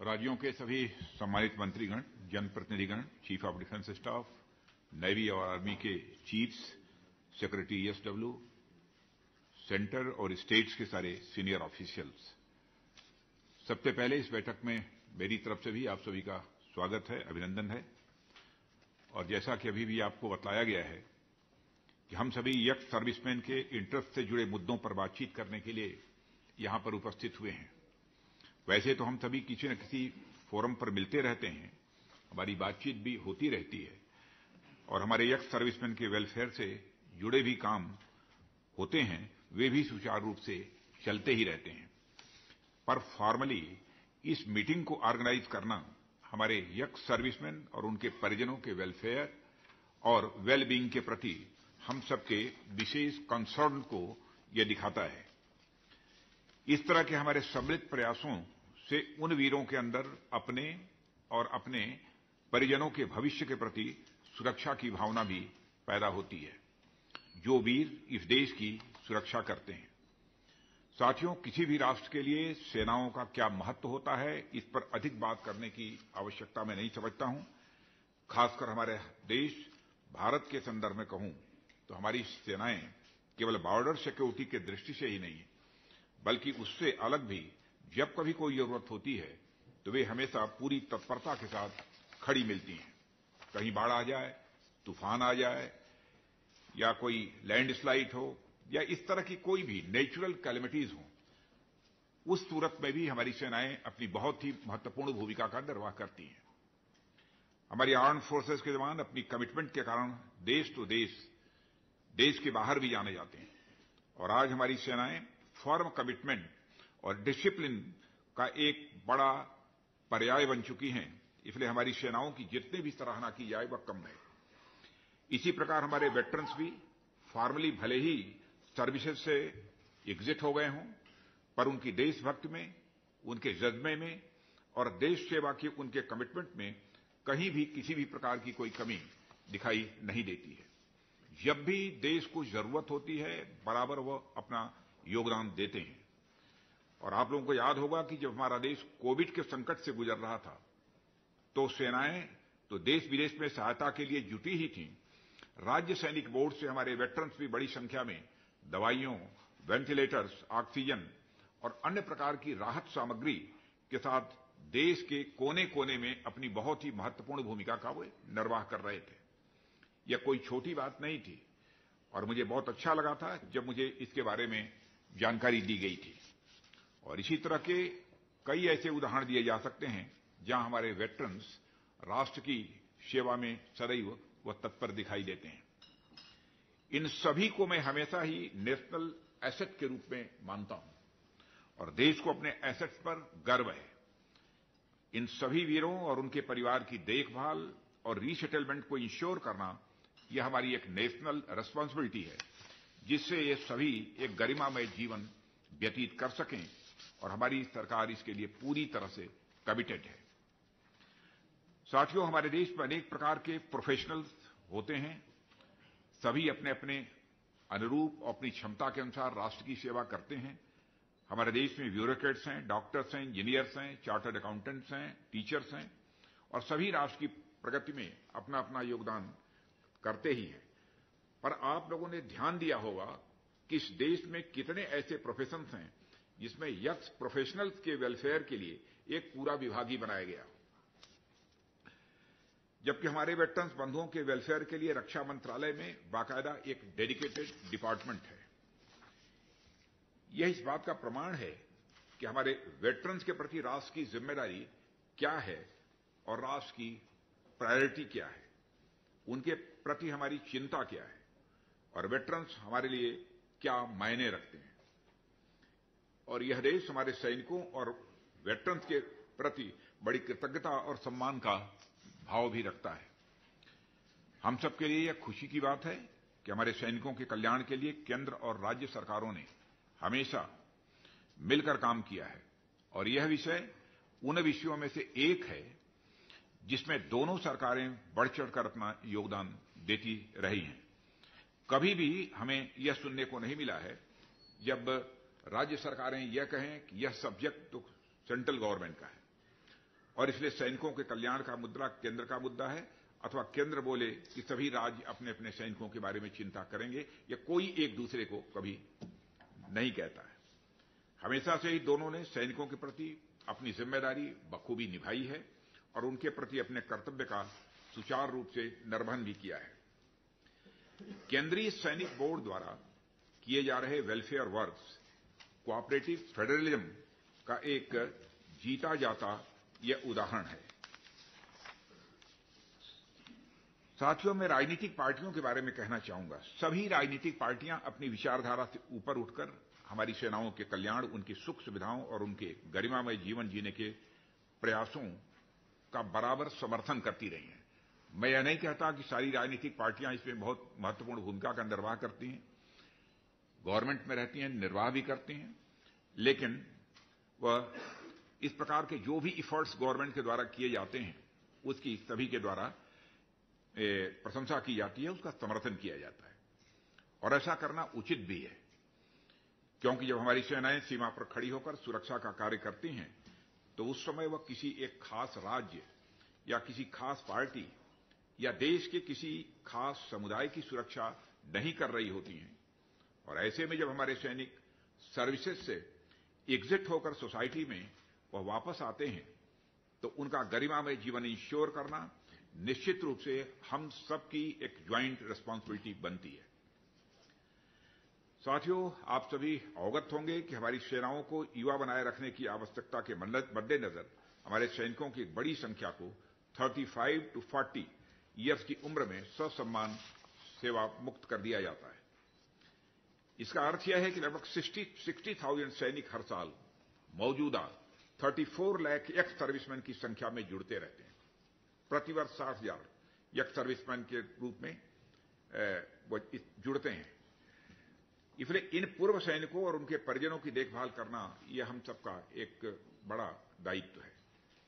राज्यों के सभी सम्मानित मंत्रीगण, जनप्रतिनिधिगण, chief of defence staff, navy और आर्मी के चीफ्स, सेक्रेटरी ESW, सेंटर और स्टेट्स के सारे सीनियर ऑफिशियल्स, सबसे पहले इस बैठक में मेरी तरफ से भी आप सभी का स्वागत है, अभिनंदन है। और जैसा कि अभी भी आपको बतलाया गया है कि हम सभी यंग सर्विसमैन के इंटरेस्ट से जुड़े मुद्दों पर बातचीत करने के लिए यहां पर उपस्थित हुए हैं। वैसे तो हम सभी किसी न किसी फोरम पर मिलते रहते हैं, हमारी बातचीत भी होती रहती है और हमारे यंग सर्विसमैन के वेलफेयर से जुड़े भी काम होते हैं, वे भी सुचारू रूप से चलते ही रहते हैं। पर फॉर्मली इस मीटिंग को ऑर्गेनाइज करना हमारे यंग सर्विसमैन और उनके परिजनों के वेलफेयर और वेलबीइंग के प्रति हम सबके विशेष कंसर्न को यह दिखाता है। इस तरह के हमारे सम्मिलित प्रयासों से उन वीरों के अंदर अपने और अपने परिजनों के भविष्य के प्रति सुरक्षा की भावना भी पैदा होती है, जो वीर इस देश की सुरक्षा करते हैं। साथियों, किसी भी राष्ट्र के लिए सेनाओं का क्या महत्व होता है, इस पर अधिक बात करने की आवश्यकता मैं नहीं समझता हूं। खासकर हमारे देश भारत के संदर्भ में कहूं तो हमारी सेनाएं केवल बॉर्डर सिक्योरिटी के दृष्टि से ही नहीं, बल्कि उससे अलग भी जब कभी कोई जरूरत होती है तो वे हमेशा पूरी तत्परता के साथ खड़ी मिलती हैं। कहीं बाढ़ आ जाए, तूफान आ जाए या कोई लैंडस्लाइड हो या इस तरह की कोई भी नेचुरल कैलेमिटीज हो, उस सूरत में भी हमारी सेनाएं अपनी बहुत ही महत्वपूर्ण भूमिका का निर्वाह करती हैं। हमारी आर्म फोर्सेस के जवान अपनी कमिटमेंट के कारण देश तो देश के बाहर भी जाने जाते हैं और आज हमारी सेनाएं फर्म कमिटमेंट और डिसिप्लिन का एक बड़ा पर्याय बन चुकी हैं। इसलिए हमारी सेनाओं की जितने भी सराहना की जाए वह कम है। इसी प्रकार हमारे वेटरन्स भी फॉर्मली भले ही सर्विसेज से एग्जिट हो गए हों, पर उनकी देशभक्ति में, उनके जज्बे में और देश सेवा की उनके कमिटमेंट में कहीं भी किसी भी प्रकार की कोई कमी दिखाई नहीं देती है। जब भी देश को जरूरत होती है, बराबर वह अपना योगदान देते हैं। और आप लोगों को याद होगा कि जब हमारा देश कोविड के संकट से गुजर रहा था तो सेनाएं तो देश विदेश में सहायता के लिए जुटी ही थीं। राज्य सैनिक बोर्ड से हमारे वेटरन्स भी बड़ी संख्या में दवाइयों, वेंटिलेटर्स, ऑक्सीजन और अन्य प्रकार की राहत सामग्री के साथ देश के कोने कोने में अपनी बहुत ही महत्वपूर्ण भूमिका का वे निर्वाह कर रहे थे। यह कोई छोटी बात नहीं थी और मुझे बहुत अच्छा लगा था जब मुझे इसके बारे में जानकारी दी गई थी। और इसी तरह के कई ऐसे उदाहरण दिए जा सकते हैं जहां हमारे वेटरन्स राष्ट्र की सेवा में सदैव वह तत्पर दिखाई देते हैं। इन सभी को मैं हमेशा ही नेशनल एसेट के रूप में मानता हूं और देश को अपने एसेट्स पर गर्व है। इन सभी वीरों और उनके परिवार की देखभाल और रीसेटलमेंट को इंश्योर करना, यह हमारी एक नेशनल रिस्पांसिबिलिटी है, जिससे ये सभी एक गरिमामय जीवन व्यतीत कर सकें और हमारी सरकार इसके लिए पूरी तरह से कमिटेड है। साथियों, हमारे देश में अनेक प्रकार के प्रोफेशनल्स होते हैं। सभी अपने अपने अनुरूप अपनी क्षमता के अनुसार राष्ट्र की सेवा करते हैं। हमारे देश में ब्यूरोक्रेट्स हैं, डॉक्टर्स हैं, इंजीनियर्स हैं, चार्टर्ड अकाउंटेंट्स हैं, टीचर्स हैं और सभी राष्ट्र की प्रगति में अपना अपना योगदान करते ही हैं। पर आप लोगों ने ध्यान दिया होगा कि इस देश में कितने ऐसे प्रोफेशंस हैं जिसमें यंग प्रोफेशनल्स के वेलफेयर के लिए एक पूरा विभाग ही बनाया गया, जबकि हमारे वेटरन्स बंधुओं के वेलफेयर के लिए रक्षा मंत्रालय में बाकायदा एक डेडिकेटेड डिपार्टमेंट है। यह इस बात का प्रमाण है कि हमारे वेटरन्स के प्रति राष्ट्र की जिम्मेदारी क्या है और राष्ट्र की प्रायोरिटी क्या है, उनके प्रति हमारी चिंता क्या है और वेटरन्स हमारे लिए क्या मायने रखते हैं। और यह देश हमारे सैनिकों और वेटरन्स के प्रति बड़ी कृतज्ञता और सम्मान का भाव भी रखता है। हम सबके लिए यह खुशी की बात है कि हमारे सैनिकों के कल्याण के लिए केंद्र और राज्य सरकारों ने हमेशा मिलकर काम किया है और यह विषय उन विषयों में से एक है जिसमें दोनों सरकारें बढ़ चढ़कर अपना योगदान देती रही हैं। कभी भी हमें यह सुनने को नहीं मिला है जब राज्य सरकारें यह कहें कि यह सब्जेक्ट तो सेंट्रल गवर्नमेंट का है और इसलिए सैनिकों के कल्याण का मुद्दा केंद्र का मुद्दा है, अथवा केंद्र बोले कि सभी राज्य अपने अपने सैनिकों के बारे में चिंता करेंगे, या कोई एक दूसरे को कभी नहीं कहता है। हमेशा से ही दोनों ने सैनिकों के प्रति अपनी जिम्मेदारी बखूबी निभाई है और उनके प्रति अपने कर्तव्य का सुचारू रूप से निर्वहन भी किया है। केंद्रीय सैनिक बोर्ड द्वारा किए जा रहे वेलफेयर वर्क्स कोऑपरेटिव फेडरलिज्म का एक जीता जाता यह उदाहरण है। साथियों, मैं राजनीतिक पार्टियों के बारे में कहना चाहूंगा। सभी राजनीतिक पार्टियां अपनी विचारधारा से ऊपर उठकर हमारी सेनाओं के कल्याण, उनकी सुख सुविधाओं और उनके गरिमामय जीवन जीने के प्रयासों का बराबर समर्थन करती रही हैं। मैं यह नहीं कहता कि सारी राजनीतिक पार्टियां इसमें बहुत महत्वपूर्ण भूमिका का निर्वाह करती हैं, गवर्नमेंट में रहती हैं, निर्वाह भी करती हैं, लेकिन वह इस प्रकार के जो भी इफर्ट्स गवर्नमेंट के द्वारा किए जाते हैं उसकी सभी के द्वारा प्रशंसा की जाती है, उसका समर्थन किया जाता है और ऐसा करना उचित भी है, क्योंकि जब हमारी सेनाएं सीमा पर खड़ी होकर सुरक्षा का कार्य करती हैं तो उस समय वह किसी एक खास राज्य या किसी खास पार्टी या देश के किसी खास समुदाय की सुरक्षा नहीं कर रही होती हैं। और ऐसे में जब हमारे सैनिक सर्विसेज से एग्जिट होकर सोसाइटी में वह वापस आते हैं तो उनका गरिमामय जीवन इंश्योर करना निश्चित रूप से हम सबकी एक ज्वाइंट रिस्पांसिबिलिटी बनती है। साथियों, आप सभी अवगत होंगे कि हमारी सेनाओं को युवा बनाए रखने की आवश्यकता के मद्देनजर हमारे सैनिकों की एक बड़ी संख्या को 35 to 40 ईयर्स की उम्र में ससम्मान सेवा मुक्त कर दिया जाता है। इसका अर्थ यह है कि लगभग 60,000 सैनिक हर साल मौजूदा 34 लाख एक्स सर्विसमैन की संख्या में जुड़ते रहते हैं। प्रतिवर्ष 60,000 एक्स सर्विसमैन के रूप में जुड़ते हैं। इसलिए इन पूर्व सैनिकों और उनके परिजनों की देखभाल करना यह हम सबका एक बड़ा दायित्व है।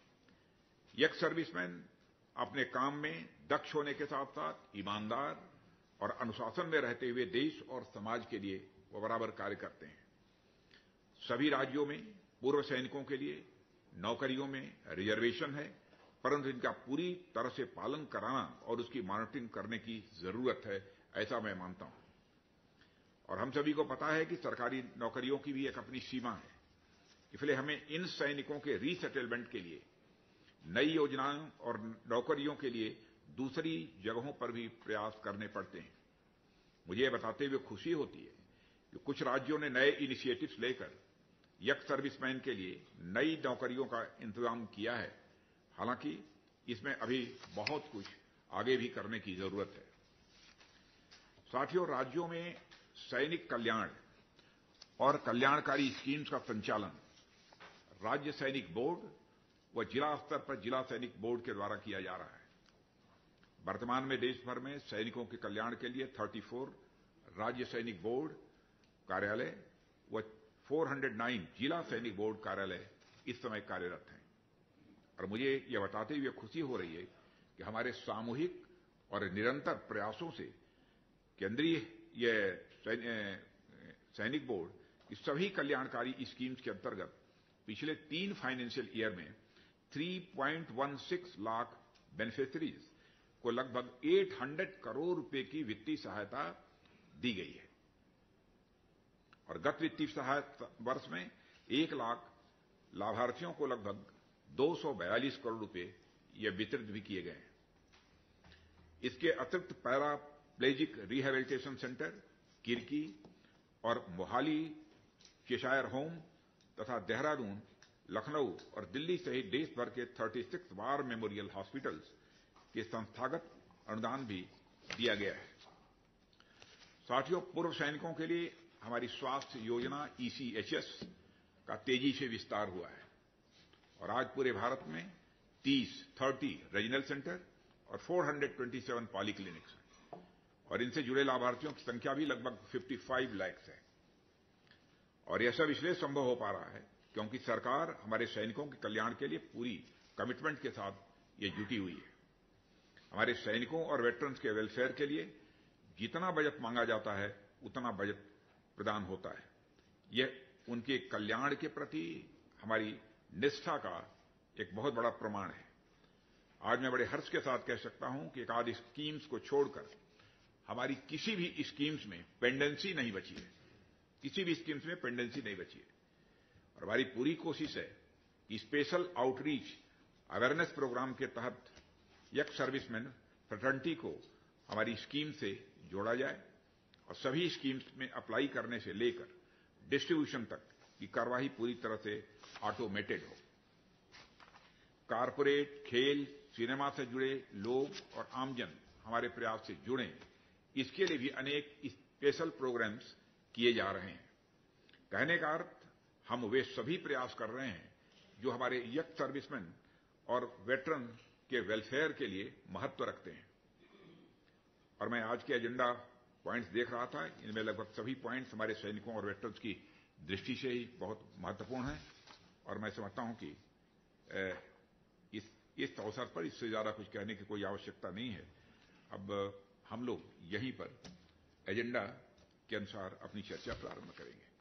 एक्स सर्विसमैन अपने काम में दक्ष होने के साथ साथ ईमानदार और अनुशासन में रहते हुए देश और समाज के लिए वो बराबर कार्य करते हैं। सभी राज्यों में पूर्व सैनिकों के लिए नौकरियों में रिजर्वेशन है, परंतु इनका पूरी तरह से पालन कराना और उसकी मॉनिटरिंग करने की जरूरत है, ऐसा मैं मानता हूं। और हम सभी को पता है कि सरकारी नौकरियों की भी एक अपनी सीमा है, इसलिए हमें इन सैनिकों के रीसेटलमेंट के लिए नई योजनाओं और नौकरियों के लिए दूसरी जगहों पर भी प्रयास करने पड़ते हैं। मुझे यह बताते हुए खुशी होती है कि कुछ राज्यों ने नए इनिशिएटिव्स लेकर एक्स सर्विसमैन के लिए नई नौकरियों का इंतजाम किया है। हालांकि इसमें अभी बहुत कुछ आगे भी करने की जरूरत है। साथियों, राज्यों में सैनिक कल्याण और कल्याणकारी स्कीम्स का संचालन राज्य सैनिक बोर्ड व जिला स्तर पर जिला सैनिक बोर्ड के द्वारा किया जा रहा है। वर्तमान में देश भर में सैनिकों के कल्याण के लिए 34 राज्य सैनिक बोर्ड कार्यालय व 409 जिला सैनिक बोर्ड कार्यालय इस समय कार्यरत हैं। और मुझे यह बताते हुए खुशी हो रही है कि हमारे सामूहिक और निरंतर प्रयासों से केंद्रीय सैनिक बोर्ड इस सभी कल्याणकारी स्कीम्स के अंतर्गत पिछले 3 फाइनेंशियल ईयर में 3.16 लाख बेनिफिशरीज को लगभग 800 करोड़ रुपए की वित्तीय सहायता दी गई है। और गत वित्तीय सहायता वर्ष में 1 लाख लाभार्थियों को लगभग 242 करोड़ रुपए ये वितरित भी किए गए हैं। इसके अतिरिक्त पैराप्लेजिक रिहेबिलिटेशन सेंटर, किरकी और मोहाली, चेशायर होम तथा देहरादून, लखनऊ और दिल्ली सहित देश भर के 36 वार मेमोरियल हॉस्पिटल्स के संस्थागत अनुदान भी दिया गया है। साथियों, पूर्व सैनिकों के लिए हमारी स्वास्थ्य योजना ECHS का तेजी से विस्तार हुआ है और आज पूरे भारत में 30 रीजनल सेंटर और 427 पॉलीक्लिनिक्स हैं और इनसे जुड़े लाभार्थियों की संख्या भी लगभग 55 लाख है। और यह सब इसलिए संभव हो पा रहा है क्योंकि सरकार हमारे सैनिकों के कल्याण के लिए पूरी कमिटमेंट के साथ ये जुटी हुई है। हमारे सैनिकों और वेटरन्स के वेलफेयर के लिए जितना बजट मांगा जाता है उतना बजट प्रदान होता है। यह उनके कल्याण के प्रति हमारी निष्ठा का एक बहुत बड़ा प्रमाण है। आज मैं बड़े हर्ष के साथ कह सकता हूं कि एक आध स्कीम्स को छोड़कर हमारी किसी भी स्कीम्स में पेंडेंसी नहीं बची है, किसी भी स्कीम्स में पेंडेंसी नहीं बची है। और हमारी पूरी कोशिश है कि स्पेशल आउटरीच अवेयरनेस प्रोग्राम के तहत यंग सर्विसमैन फ्रेटर्निटी को हमारी स्कीम से जोड़ा जाए और सभी स्कीम्स में अप्लाई करने से लेकर डिस्ट्रीब्यूशन तक की कार्यवाही पूरी तरह से ऑटोमेटेड हो। कारपोरेट, खेल, सिनेमा से जुड़े लोग और आमजन हमारे प्रयास से जुड़े, इसके लिए भी अनेक स्पेशल प्रोग्राम्स किए जा रहे हैं। कहने का अर्थ, हम वे सभी प्रयास कर रहे हैं जो हमारे यंग सर्विसमैन और वेटरन के वेलफेयर के लिए महत्व रखते हैं। और मैं आज के एजेंडा पॉइंट्स देख रहा था, इनमें लगभग सभी पॉइंट्स हमारे सैनिकों और वेटरन्स की दृष्टि से ही बहुत महत्वपूर्ण हैं। और मैं समझता हूं कि इस अवसर पर इससे ज्यादा कुछ कहने की कोई आवश्यकता नहीं है। अब हम लोग यहीं पर एजेंडा के अनुसार अपनी चर्चा प्रारंभ करेंगे।